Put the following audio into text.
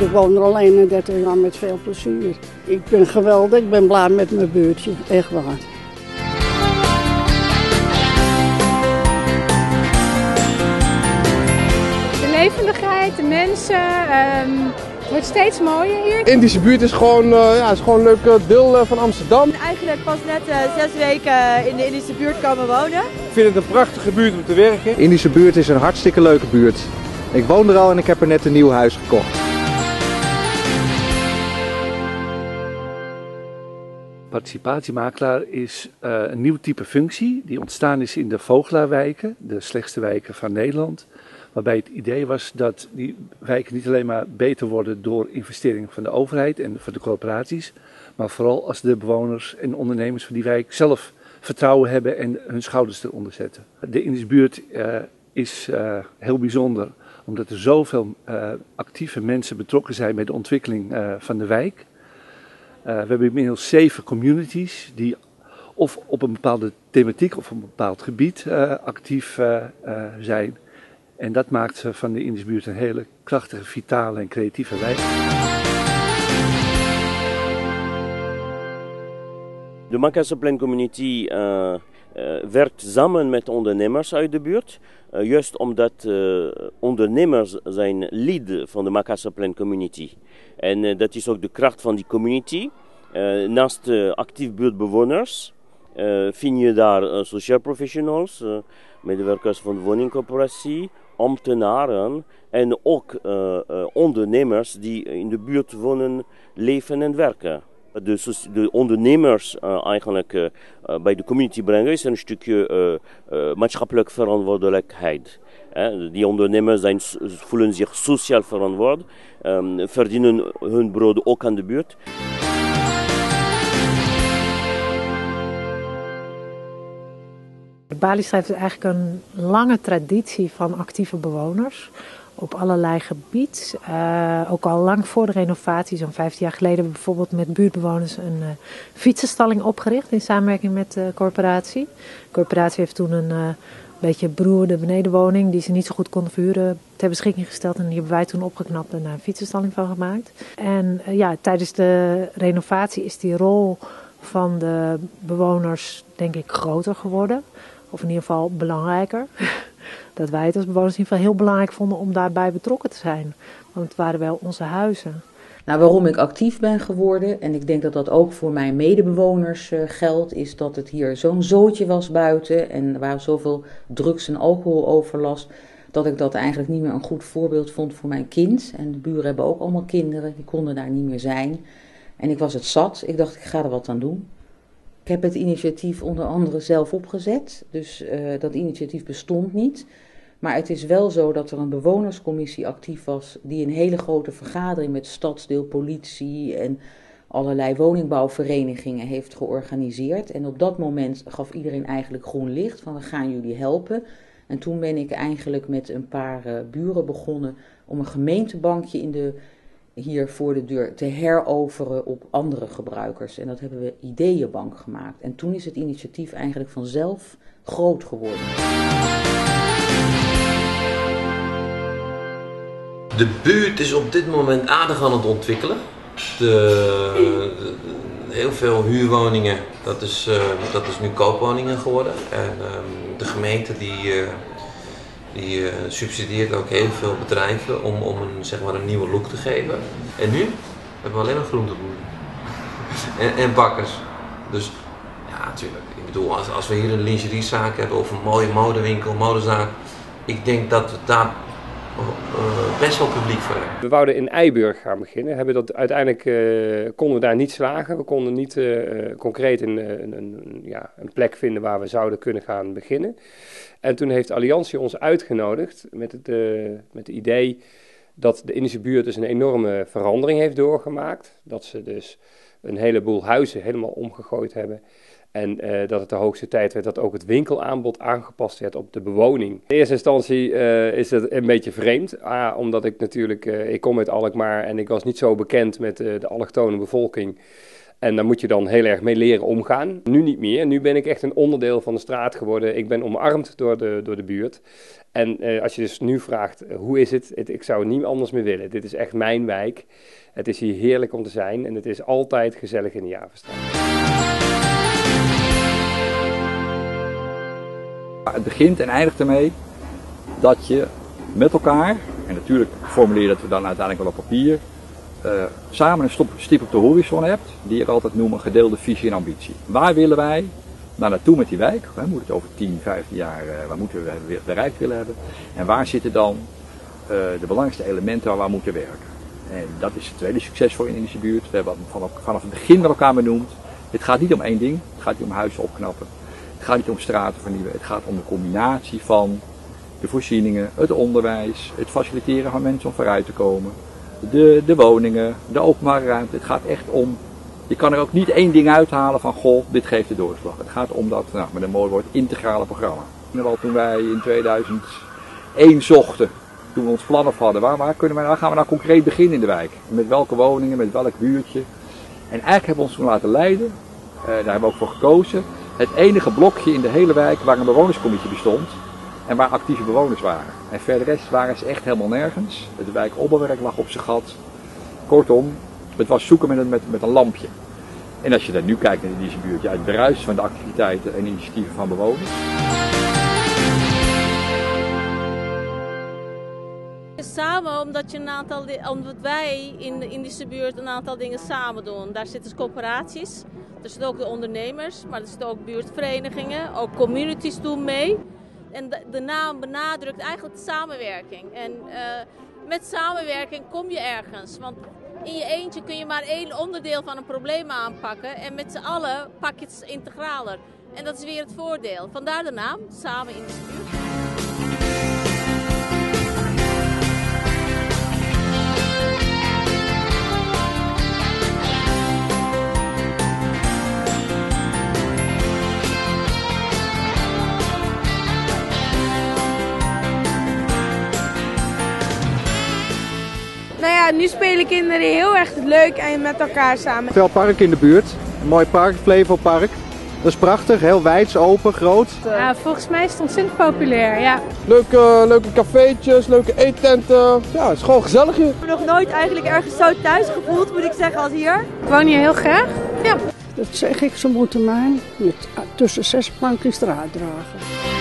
Ik woon er al 31 jaar met veel plezier. Ik ben geweldig, ik ben blij met mijn buurtje, echt waar. De levendigheid, de mensen, het wordt steeds mooier hier. De Indische buurt is gewoon, is gewoon een leuk deel van Amsterdam. Eigenlijk pas net 6 weken in de Indische buurt komen wonen. Ik vind het een prachtige buurt om te werken. De Indische buurt is een hartstikke leuke buurt. Ik woon er al en ik heb er net een nieuw huis gekocht. Participatiemakelaar is een nieuw type functie die ontstaan is in de Vogelaarwijken, de slechtste wijken van Nederland. Waarbij het idee was dat die wijken niet alleen maar beter worden door investeringen van de overheid en van de corporaties, maar vooral als de bewoners en ondernemers van die wijk zelf vertrouwen hebben en hun schouders eronder zetten. De Indische buurt is heel bijzonder omdat er zoveel actieve mensen betrokken zijn bij de ontwikkeling van de wijk. We hebben inmiddels 7 communities die of op een bepaalde thematiek of op een bepaald gebied actief zijn. En dat maakt van de Indische buurt een hele krachtige, vitale en creatieve wijk. De Makassarplein Community werkt samen met ondernemers uit de buurt. Juist omdat ondernemers zijn lid van de Makassarplein Community. En dat is ook de kracht van die community. Naast actief buurtbewoners vind je daar sociaal professionals, medewerkers van de woningcorporatie, ambtenaren en ook ondernemers die in de buurt wonen, leven en werken. De ondernemers eigenlijk bij de community brengen is een stukje maatschappelijk verantwoordelijkheid. Die ondernemers voelen zich sociaal verantwoord, verdienen hun brood ook aan de buurt. Baliestraat heeft eigenlijk een lange traditie van actieve bewoners op allerlei gebied. Ook al lang voor de renovatie, zo'n 15 jaar geleden, hebben we bijvoorbeeld met buurtbewoners een fietsenstalling opgericht in samenwerking met de corporatie. De corporatie heeft toen een beetje beroerde benedenwoning die ze niet zo goed konden verhuren ter beschikking gesteld. En die hebben wij toen opgeknapt en daar een fietsenstalling van gemaakt. En tijdens de renovatie is die rol van de bewoners denk ik groter geworden. Of in ieder geval belangrijker. Dat wij het als bewoners in ieder geval heel belangrijk vonden om daarbij betrokken te zijn. Want het waren wel onze huizen. Nou, waarom ik actief ben geworden, en ik denk dat dat ook voor mijn medebewoners geldt, is dat het hier zo'n zootje was buiten en er waren zoveel drugs- en alcoholoverlast, dat ik dat eigenlijk niet meer een goed voorbeeld vond voor mijn kind. En de buren hebben ook allemaal kinderen, die konden daar niet meer zijn. En ik was het zat, ik dacht ik ga er wat aan doen. Ik heb het initiatief onder andere zelf opgezet, dus dat initiatief bestond niet. Maar het is wel zo dat er een bewonerscommissie actief was die een hele grote vergadering met stadsdeel, politie en allerlei woningbouwverenigingen heeft georganiseerd. En op dat moment gaf iedereen eigenlijk groen licht van we gaan jullie helpen. En toen ben ik eigenlijk met een paar buren begonnen om een gemeentebankje hier voor de deur te heroveren op andere gebruikers. En dat hebben we Ideeënbank gemaakt. En toen is het initiatief eigenlijk vanzelf groot geworden. De buurt is op dit moment aardig aan het ontwikkelen. Heel veel huurwoningen, dat is nu koopwoningen geworden. En de gemeente die subsidieert ook heel veel bedrijven om een nieuwe look te geven. En nu hebben we alleen nog groenteboeren en bakkers. Dus ja, natuurlijk. Ik bedoel, als we hier een lingeriezaak hebben of een mooie modewinkel, modezaak, ik denk dat we daar best wel publiek voor hebben. We wouden in Eiburg gaan beginnen. Uiteindelijk konden we daar niet slagen. We konden niet concreet een plek vinden waar we zouden kunnen gaan beginnen. En toen heeft Alliantie ons uitgenodigd met het idee dat de Indische buurt dus een enorme verandering heeft doorgemaakt. Dat ze dus een heleboel huizen helemaal omgegooid hebben. En dat het de hoogste tijd werd dat ook het winkelaanbod aangepast werd op de bewoning. In eerste instantie is het een beetje vreemd. Omdat ik natuurlijk, ik kom uit Alkmaar en ik was niet zo bekend met de allochtone bevolking. En daar moet je dan heel erg mee leren omgaan. Nu niet meer. Nu ben ik echt een onderdeel van de straat geworden. Ik ben omarmd door de buurt. En als je dus nu vraagt, hoe is het? Ik zou het niet anders meer willen. Dit is echt mijn wijk. Het is hier heerlijk om te zijn. En het is altijd gezellig in de Javerstraat. Het begint en eindigt ermee dat je met elkaar, en natuurlijk formuleer je dat we dan uiteindelijk wel op papier, samen een stip op de horizon hebt, die ik altijd noem een gedeelde visie en ambitie. Waar willen wij naartoe met die wijk? We moeten het over 10, 15 jaar, waar moeten we bereikt willen hebben? En waar zitten dan de belangrijkste elementen waar we moeten werken? En dat is het tweede succesvol in deze buurt. We hebben vanaf het begin met elkaar benoemd. Het gaat niet om één ding, het gaat niet om huizen opknappen. Het gaat niet om straten vernieuwen, het gaat om de combinatie van de voorzieningen, het onderwijs, het faciliteren van mensen om vooruit te komen, de woningen, de openbare ruimte. Het gaat echt om, je kan er ook niet één ding uithalen van goh, dit geeft de doorslag. Het gaat om dat, met een mooi woord, integrale programma. Toen wij in 2001 zochten, toen we ons plannen hadden, waar gaan we nou concreet beginnen in de wijk? Met welke woningen, met welk buurtje? En eigenlijk hebben we ons toen laten leiden, daar hebben we ook voor gekozen. Het enige blokje in de hele wijk waar een bewonerscommissie bestond en waar actieve bewoners waren. En verder rest waren ze echt helemaal nergens. De wijk Obbenwerk lag op zijn gat. Kortom, het was zoeken met een lampje. En als je dan nu kijkt naar deze buurt, het bruist van de activiteiten en initiatieven van bewoners. Samen, omdat wij in deze buurt een aantal dingen samen doen. Daar zitten coöperaties. Er zitten ook de ondernemers, maar er zitten ook buurtverenigingen, ook communities doen mee. En de naam benadrukt eigenlijk de samenwerking. En met samenwerking kom je ergens. Want in je eentje kun je maar één onderdeel van een probleem aanpakken. En met z'n allen pak je het integraler. En dat is weer het voordeel. Vandaar de naam, Samen in de Buurt. Nou ja, nu spelen kinderen heel erg leuk en met elkaar samen. Veel park in de buurt, een mooi park, Flevopark. Dat is prachtig, heel wijd, open, groot. Ja, volgens mij is het ontzettend populair, ja. Leuke cafeetjes, leuke eettenten. Ja, het is gewoon gezellig hier. Ik heb me nog nooit eigenlijk ergens zo thuis gevoeld, moet ik zeggen, als hier. Ik woon hier heel graag. Ja. Dat zeg ik, ze moeten mij tussen 6 planken straat dragen.